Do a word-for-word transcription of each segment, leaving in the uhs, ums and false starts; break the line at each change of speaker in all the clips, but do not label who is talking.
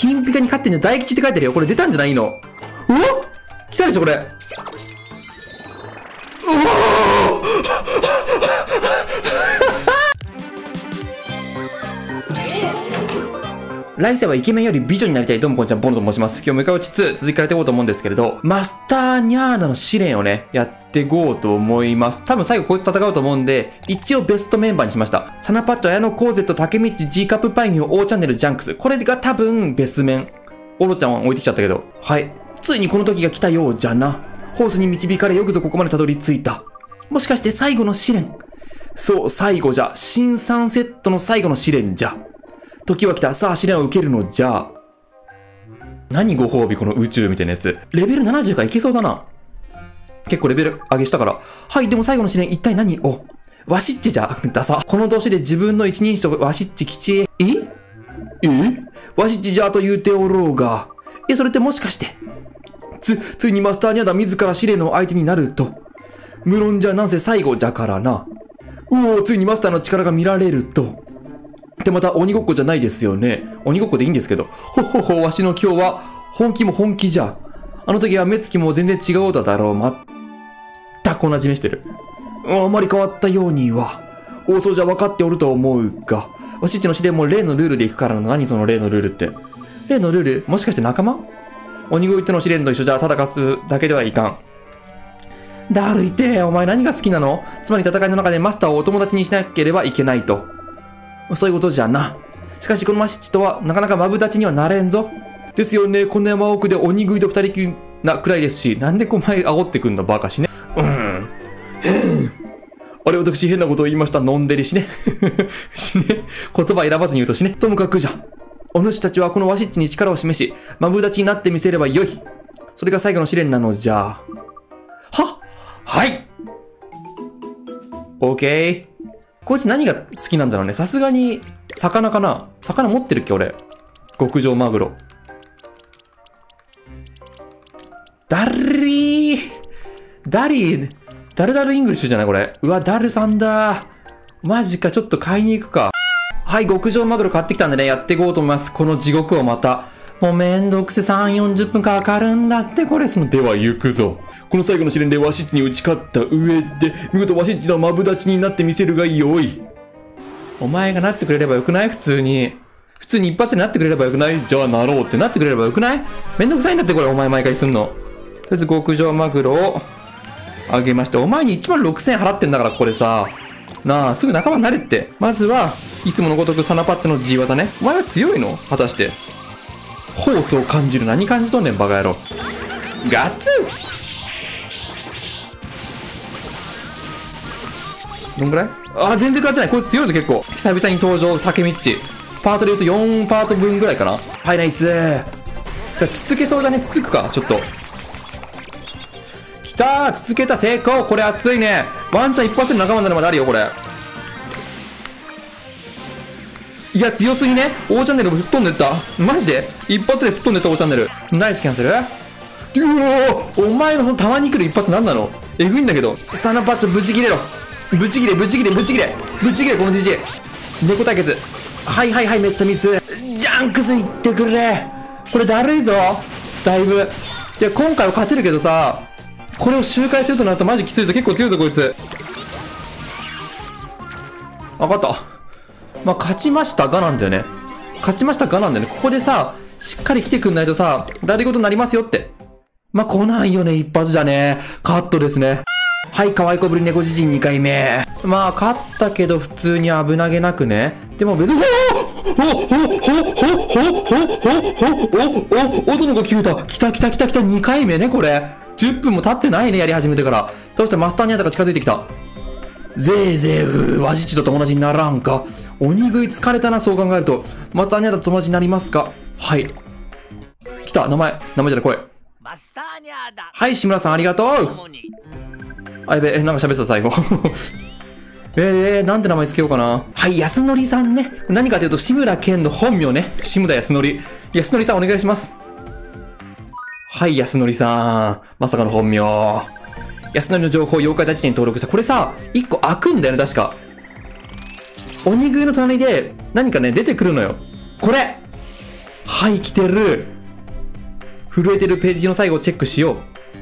金ピカに勝ってんじゃん。大吉って書いてるよ。これ出たんじゃないの？うわ？来たでしょ、これ。うわ来世はイケメンより美女になりたい。どうもこんにちは、ボノと申します。今日もイカウチツー続きからやっていこうと思うんですけれど、マスターニャーナの試練をね、やっていこうと思います。多分最後こいつ戦うと思うんで、一応ベストメンバーにしました。サナパッチョ、綾野コーゼット、タケミッチ、G カップパイミュー、O チャンネル、ジャンクス。これが多分ベスメン。オロちゃんは置いてきちゃったけど。はい。ついにこの時が来たようじゃな。ホースに導かれよくぞここまでたどり着いた。もしかして最後の試練。そう、最後じゃ。新サンセットの最後の試練じゃ。時は来た。さあ試練を受けるのじゃ。何ご褒美この宇宙みたいなやつ。レベルななじゅうかいけそうだな。結構レベル上げしたから。はい、でも最後の試練一体何を？ワシッチじゃ。ダサ。この年で自分の一人称ワシッチ吉え。ええワシッチじゃと言うておろうが。え、それってもしかして。つ、ついにマスターニャダ自ら試練の相手になると。無論じゃなんせ最後じゃからな。うお、ついにマスターの力が見られると。でまた鬼ごっこじゃないですよね。鬼ごっこでいいんですけど。ほっほっほ、わしの今日は本気も本気じゃ。あの時は目つきも全然違うだだろう。まったく同じ目してる。あまり変わったようには。大そうじゃ分かっておると思うが。わしっちの試練も例のルールでいくからな。何その例のルールって。例のルールもしかして仲間？鬼越との試練と一緒じゃ戦すだけではいかん。だるいて、お前何が好きなの？つまり戦いの中でマスターをお友達にしなければいけないと。そういうことじゃな。しかしこのマシッチとはなかなかマブダチにはなれんぞ。ですよね。この山奥で鬼食いと二人きりなくらいですし。なんでお前煽ってくんだバカしね。うん。あれ私変なことを言いました。のんでりしね。しね。言葉選ばずに言うとしね。ともかくじゃ。お主たちはこのワシッチに力を示し、マブダチになってみせればよい。それが最後の試練なのじゃ。ははい。オーケー。こいつ何が好きなんだろうね。さすがに、魚かな？魚持ってるっけ俺。極上マグロ。ダリーダリーダルダルイングリッシュじゃないこれ。うわ、ダルさんだ。マジか、ちょっと買いに行くか。はい、極上マグロ買ってきたんでね、やっていこうと思います。この地獄をまた。もうめんどくせさん、よんじゅっぷんかかるんだって、これ。その、では行くぞ。この最後の試練でワシッチに打ち勝った上で、見事ワシッチのマブダチになってみせるがよい。お前がなってくれればよくない？普通に。普通に一発でなってくれればよくない？じゃあなろうってなってくれればよくない？めんどくさいんだってこれ、お前毎回すんの。とりあえず極上マグロをあげまして、お前にいちまんろくせんえん払ってんだから、これさ。なあ、すぐ仲間になれって。まずは、いつものごとくサナパッチの G 技ね。お前は強いの？果たして。ホースを感じる。何感じとんねん、バカ野郎。ガッツどんぐらい？あ、全然変わってない。こいつ強いぞ、結構。久々に登場、タケミッチ。パートで言うとよんパート分ぐらいかな。はい、ナイス。じゃあ、つつけそうだね。つつくか、ちょっと。きたー、つつけた、成功。これ熱いね。ワンチャン一発で仲間になるまであるよ、これ。いや、強すぎね。O チャンネルも吹っ飛んでった。マジで一発で吹っ飛んでった、O チャンネル。ナイスキャンセル。うおー、お前のそのたまに来る一発なんなの？えぐいんだけど。サナパッチョブチ切れろ。ブチ切れ、ブチ切れ、ブチ切れ。ブチ切れ、この ジージー。猫対決。はいはいはい、めっちゃミス。ジャンクスいってくれ。これだるいぞ。だいぶ。いや、今回は勝てるけどさ、これを周回するとなるとマジきついぞ。結構強いぞ、こいつ。わかった。まあ、勝ちましたがなんだよね。勝ちましたがなんだよね。ここでさ、しっかり来てくんないとさ、だるいことになりますよって。まあ、来ないよね、一発じゃね。カットですね。はい、可愛いこぶり猫自身にかいめ。まあ、勝ったけど普通に危なげなくね。でも別に、おおおおおおおおおおお音が消えた。来た来た来た来た、にかいめね、これ。じゅっぷんも経ってないね、やり始めてから。そしてマスターニャーダが近づいてきた。ぜいぜい、わしっちと友達にならんか。鬼食い疲れたな、そう考えると。マスターニャーダと友達になりますか？はい。来た、名前。名前じゃない、声。マスターニャーダ。はい、志村さんありがとう。あ、やべえ、なんか喋ってた、最後。えー、なんて名前つけようかな。はい、安則さんね。何かというと、志村けんの本名ね。志村安則。安則さんお願いします。はい、安則さん。まさかの本名。安則の情報、妖怪たちに登録した。これさ、一個開くんだよね、確か。鬼食いの隣で、何かね、出てくるのよ。これはい、来てる。震えてるページの最後をチェックしよう。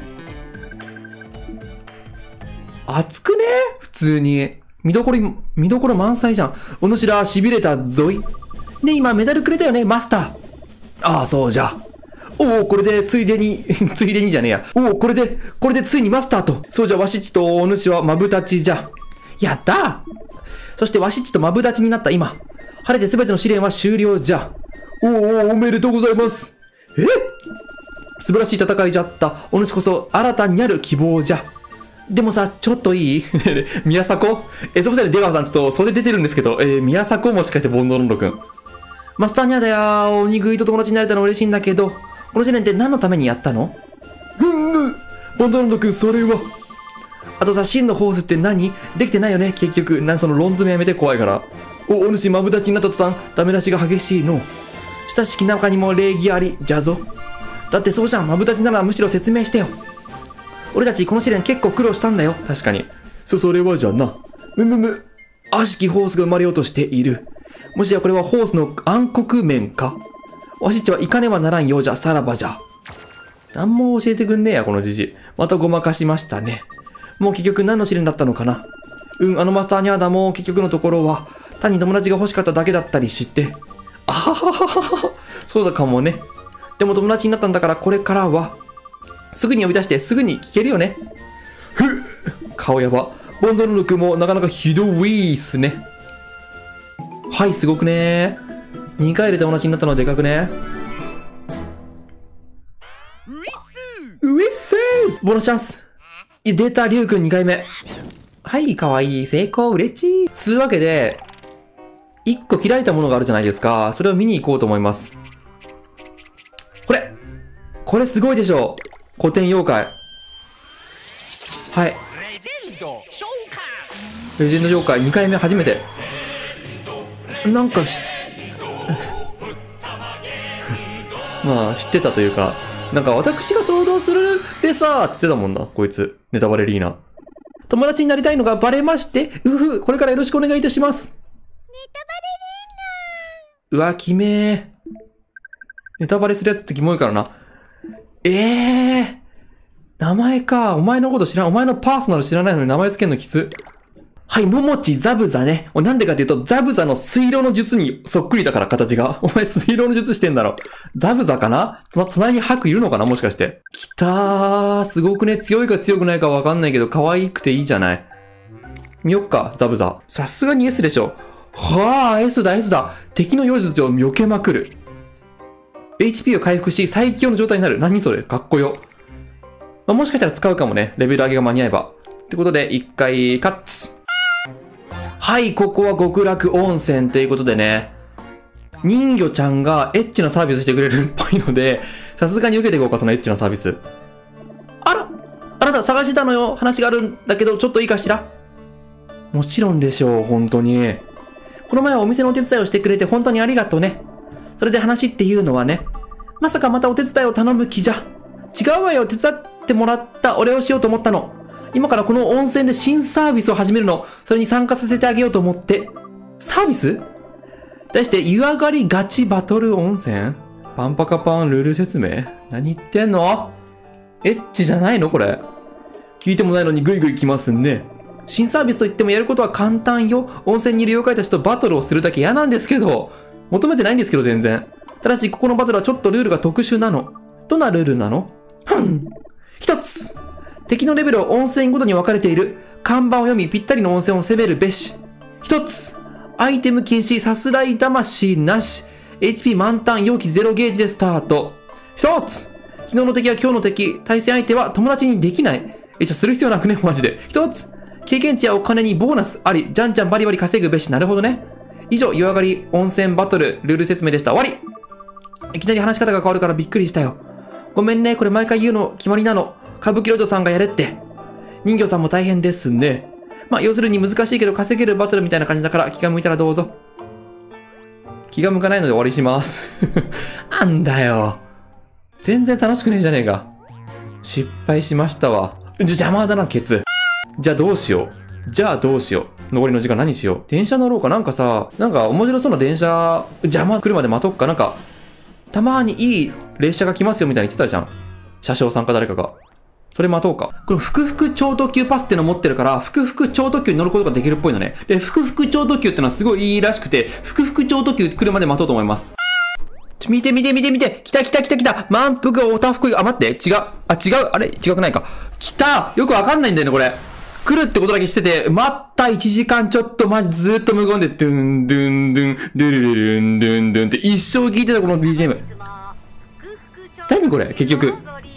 熱くね普通に。見どころ、見どころ満載じゃん。お主ら、痺れたぞい。ね、今メダルくれたよね、マスター。ああ、そうじゃ。おお、これで、ついでに、ついでにじゃねえや。おお、これで、これでついにマスターと。そうじゃ、わしっちとお主はマブダチじゃ。やったー。そしてわしっちとマブダチになった今。晴れて全ての試練は終了じゃ。おお、おめでとうございます。え素晴らしい戦いじゃった。お主こそ新たになる希望じゃ。でもさ、ちょっといい宮迫え、そこで出川さんちょっと袖出てるんですけど、えー、宮迫もしかしてボンドロンド君。マスターニャだよー。鬼食いと友達になれたの嬉しいんだけど、この試練って何のためにやったの？うんうん。ボンドロンド君、それは。あとさ、真のホースって何？できてないよね、結局。なんその論詰めやめて怖いから。お、お主マブダチになった途端、ダメ出しが激しいの。親しき中にも礼儀あり、じゃぞ。だってそうじゃん、マブダチならむしろ説明してよ。俺たちこの試練結構苦労したんだよ。確かに。そ、それはじゃな。むむむ。悪しきホースが生まれようとしている。もしやこれはホースの暗黒面か？わしっちはいかねばならんようじゃ、さらばじゃ。なんも教えてくんねえや、このじじ。またごまかしましたね。もう結局何の試練だったのかな？うん、あのマスターニャーダも結局のところは、単に友達が欲しかっただけだったりして。あははははは。そうだかもね。でも友達になったんだからこれからは、すぐに呼び出してすぐに聞けるよね。ふっ、顔やば。ボンドロンド君もなかなかひどいっすね。はい、すごくねー。にかいで友達になったのはでかくね。ウィッスーボーナスチャンス。出た、リュウ君にかいめ。はい、かわいい。成功、うれちい。つうわけで、いっこ開いたものがあるじゃないですか。それを見に行こうと思います。これこれすごいでしょ。古典妖怪。はい。レジェンド召喚。レジェンド召喚にかいめ初めて。なんかまあ知ってたというか、なんか私が想像するでさーって言ってたもんな、こいつ。ネタバレリーナ。友達になりたいのがバレまして、うふ、これからよろしくお願いいたします。ネタバレリーナ。うわ、きめー。ネタバレするやつってキモいからな。ええー。名前か。お前のこと知らん。お前のパーソナル知らないのに名前つけんのきつ。はい、ももちザブザね。なんでかっていうと、ザブザの水色の術にそっくりだから、形が。お前水色の術してんだろ。ザブザかな？と隣にハクいるのかなもしかして。きたー。すごくね。強いか強くないかわかんないけど、可愛くていいじゃない。見よっか、ザブザ。さすがに S でしょ。はあ、S だ、S だ。敵の妖術を避けまくる。エイチピー を回復し、最強の状態になる。何それ？かっこよ。まあ、もしかしたら使うかもね。レベル上げが間に合えば。ってことで、一回、カッツ。はい、ここは極楽温泉ということでね。人魚ちゃんがエッチなサービスしてくれるっぽいので、さすがに受けていこうか、そのエッチなサービス。あら！あなた探してたのよ。話があるんだけど、ちょっといいかしら？もちろんでしょう、本当に。この前はお店のお手伝いをしてくれて本当にありがとうね。それで話っていうのはね、まさかまたお手伝いを頼む気じゃ。違うわよ、手伝ってもらったお礼をしようと思ったの。今からこの温泉で新サービスを始めるの。それに参加させてあげようと思って。サービス？題して、湯上がりガチバトル温泉？パンパカパンルール説明？何言ってんの？エッチじゃないのこれ。聞いてもないのにグイグイ来ますね。新サービスと言ってもやることは簡単よ。温泉にいる妖怪たちとバトルをするだけ嫌なんですけど。求めてないんですけど全然。ただし、ここのバトルはちょっとルールが特殊なの。どんなルールなの？ふん。一つ。敵のレベルを温泉ごとに分かれている。看板を読み、ぴったりの温泉を攻めるべし。一つ。アイテム禁止、さすらい魂なし。エイチピー 満タン、容器ゼロゲージでスタート。一つ。昨日の敵は今日の敵。対戦相手は友達にできない。え、じゃ、する必要なくねマジで。一つ。経験値やお金にボーナスあり。じゃんじゃんバリバリ稼ぐべし。なるほどね。以上、湯上がり温泉バトル、ルール説明でした。終わり。いきなり話し方が変わるからびっくりしたよ。ごめんね、これ毎回言うの決まりなの。歌舞伎ロードさんがやれって。人形さんも大変ですね。まあ、要するに難しいけど稼げるバトルみたいな感じだから気が向いたらどうぞ。気が向かないので終わりします。なんだよ。全然楽しくねえじゃねえか。失敗しましたわ。邪魔だな、ケツ。じゃあどうしよう。じゃあどうしよう。残りの時間何しよう。電車乗ろうか。なんかさ、なんか面白そうな電車、邪魔来るまで待とっか。なんか、 たまにいい列車が来ますよみたいに言ってたじゃん。車掌さんか誰かが。それ待とうか。このふくふく超特急パスっての持ってるから、ふくふく超特急に乗ることができるっぽいのね。で、ふくふく超特急ってのはすごいいいらしくて、ふくふく超特急来るまで待とうと思います。ちょ、見て見て見て見て。来た来た来た来た。満腹おたふく、あ、待って。違う。あ、違う。あれ違くないか。来た。よくわかんないんだよね、これ。来るってことだけしてて、待ったいちじかんちょっとマジずーっと無言で、ドゥンドゥンドゥン、ドゥルルルンドゥンドゥンって一生聞いてたこの ビージーエム。何これ結局。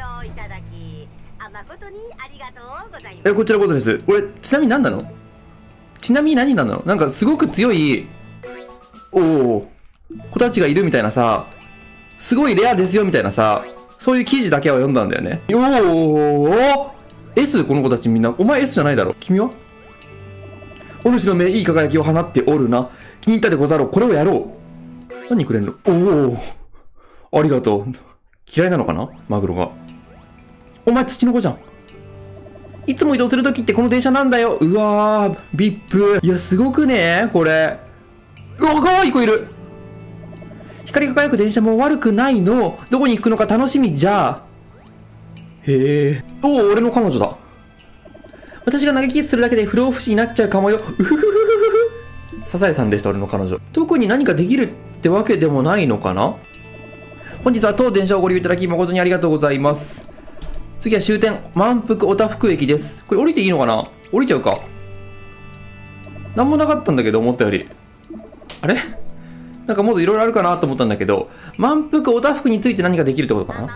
え、こちらこそです。これ、ちなみに何なの？ちなみに何なの？なんかすごく強い、おお子たちがいるみたいなさ、すごいレアですよみたいなさ、そういう記事だけは読んだんだよね。おお S この子たちみんな。お前 S じゃないだろ。君は？お主の目いい輝きを放っておるな。気に入ったでござろう。これをやろう。何くれんの？おおありがとう。嫌いなのかなマグロが。お前土の子じゃん。いつも移動するときってこの電車なんだよ。うわー、ビップ。いや、すごくねこれ。うわ、かわいい子いる。光り輝く電車も悪くないの。どこに行くのか楽しみじゃ。へえ。おお、俺の彼女だ。私が投げキスするだけで不老不死になっちゃうかもよ。うふふふふふ。サザエさんでした、俺の彼女。特に何かできるってわけでもないのかな。本日は当電車をご利用いただき誠にありがとうございます。次は終点、満腹おたふく駅です。これ降りていいのかな？降りちゃうか。なんもなかったんだけど、思ったより。あれ？なんかもっといろいろあるかなと思ったんだけど、満腹おたふくについて何かできるってことかな？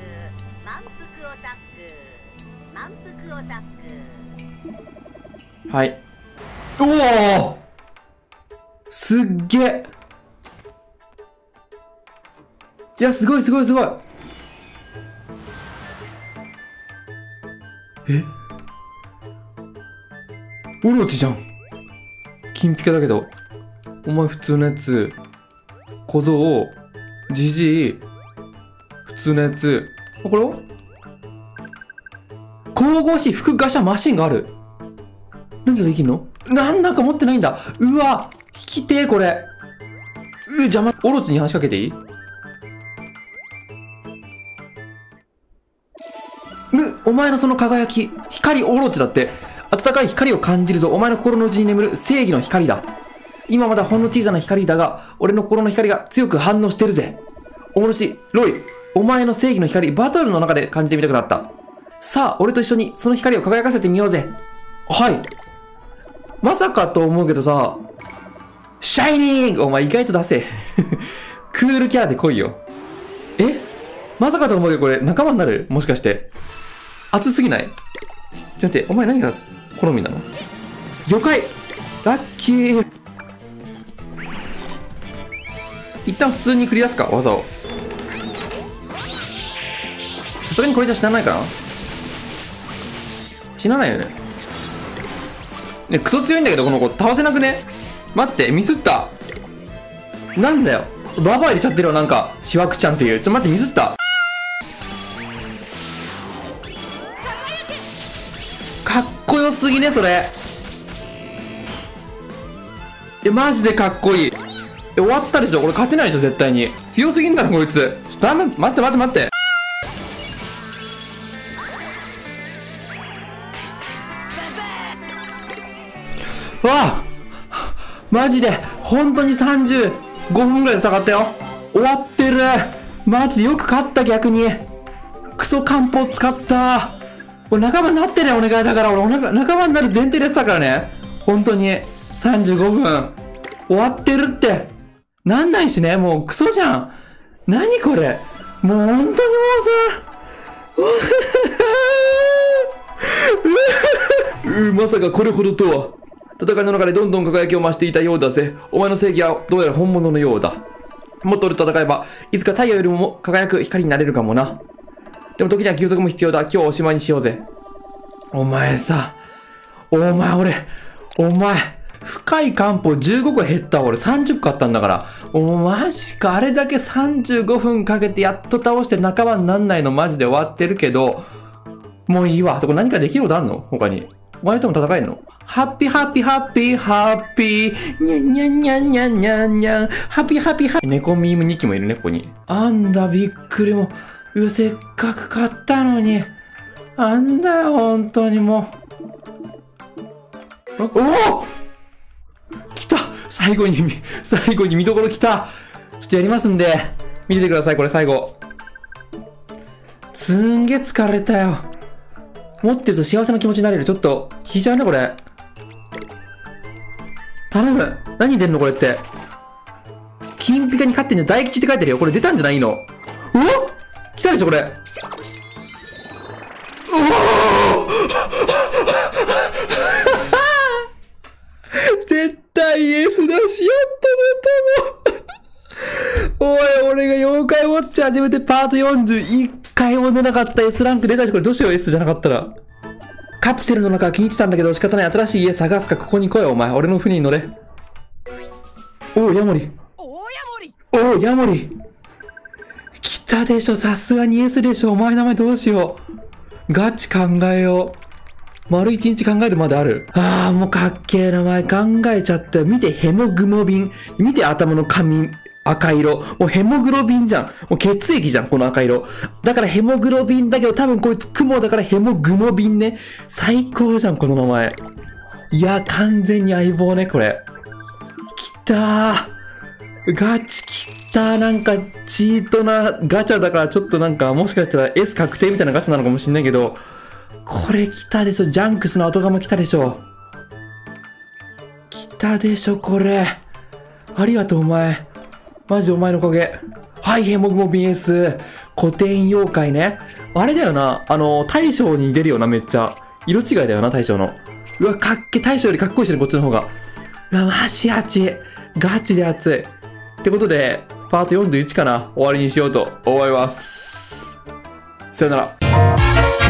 はい。おお！すっげえ！いや、すごいすごいすごい！え？オロチじゃん。金ピカだけど。お前普通のやつ。小僧。ジジイ。普通のやつ。あ、これは神々しい副ガシャマシンがある。何ができんの？なんなんか持ってないんだ。うわ、引きてーこれ。う邪魔。オロチに話しかけていい？む、お前のその輝き、光オロチだって。暖かい光を感じるぞ。お前の心の内に眠る正義の光だ。今まだほんの小さな光だが、俺の心の光が強く反応してるぜ。おもろし、ロイ、お前の正義の光、バトルの中で感じてみたくなった。さあ、俺と一緒にその光を輝かせてみようぜ。はい。まさかと思うけどさ、シャイニングお前意外と出せ。クールキャラで来いよ。え？まさかと思うけどこれ仲間になる？もしかして。熱すぎない？ちょっと待って、お前何が好みなの？了解！ラッキー！一旦普通にクリアすか技を。さすがにこれじゃ死なないかな？死なないよね。ね、クソ強いんだけどこの子倒せなくね？待って、ミスった。なんだよ。ババア入れちゃってるよ、なんか。シワクちゃんっていう。ちょっと待って、ミスった。かっこよすぎね、それ。え、マジでかっこいい。え、終わったでしょ？これ勝てないでしょ、絶対に。強すぎんだろ、こいつ。ちょっとダメ、待って待って待って。わあマジで、本当にさんじゅうごふんぐらい戦ったよ。終わってる。マジでよく勝った、逆に。クソ漢方使った。俺仲間になってね、お願いだから。俺お仲間になる前提でやってたからね。本当に。さんじゅうごふん。終わってるって。なんないしね、もうクソじゃん。何これ。もう本当にもうさ。うまさかこれほどとは。戦いの中でどんどん輝きを増していたようだぜ。お前の正義はどうやら本物のようだ。もっと俺と戦えば、いつか太陽よりも輝く光になれるかもな。でも時には休息も必要だ。今日おしまいにしようぜ。お前さ、お前俺、お前、深い漢方じゅうごこ減ったわ。俺さんじゅっこあったんだから。おマジか。あれだけさんじゅうごふんかけてやっと倒して仲間になんないのマジで終わってるけど、もういいわ。これ何かできることあんの？他に。お前とも戦えんの？ ハッピーハッピーハッピーハッピー。にゃんにゃんにゃんにゃんにゃんにゃん。ハッピーハッピーハッピー。猫ミームにきもいるね、ここに。あんだ、びっくりもう。うわ、せっかく買ったのに。あんだよ、ほんとにもう。おお来た最後に、最後に見どころ来た。ちょっとやりますんで、見ててください、これ最後。すんげえ疲れたよ。持ってると幸せな気持ちになれる。ちょっと、引いちゃうね、これ。頼む。何出んのこれって。金ピカに勝ってんじゃん。大吉って書いてるよ。これ出たんじゃないの？うわ来たでしょ、これ。うお絶対イエスだし、やったね、多分。おい、俺が妖怪ウォッチ始めてパートよんじゅういっかいも出なかった S ランク出たし、これどうしよう S じゃなかったら。カプセルの中気に入ってたんだけど仕方ない。新しい家探すか、ここに来いよ、お前。俺の船に乗れ。おう、ヤモリ。おう、ヤモリ。来たでしょ、さすがに S でしょ。お前名前どうしよう。ガチ考えよう。丸一日考えるまである。ああ、もうかっけえ名前考えちゃったよ。見て、ヘモグモビン。見て、頭の髪。赤色。もうヘモグロビンじゃん。もう血液じゃん、この赤色。だからヘモグロビンだけど、多分こいつ雲だからヘモグモビンね。最高じゃん、この名前。いや、完全に相棒ね、これ。きたー。ガチきたー。なんか、チートなガチャだからちょっとなんか、もしかしたら S 確定みたいなガチャなのかもしんないけど、これ来たでしょ。ジャンクスの後釜来たでしょ。来たでしょ、これ。ありがとう、お前。マジお前のおかげ。はい、ヘモグモビン S。古典妖怪ね。あれだよな。あの、大将に出るよな、めっちゃ。色違いだよな、大将の。うわ、かっけ。大将よりかっこいいしね、こっちの方が。うわ、マジ熱い。ガチで熱い。ってことで、パートよんじゅういちかな。終わりにしようと思います。さよなら。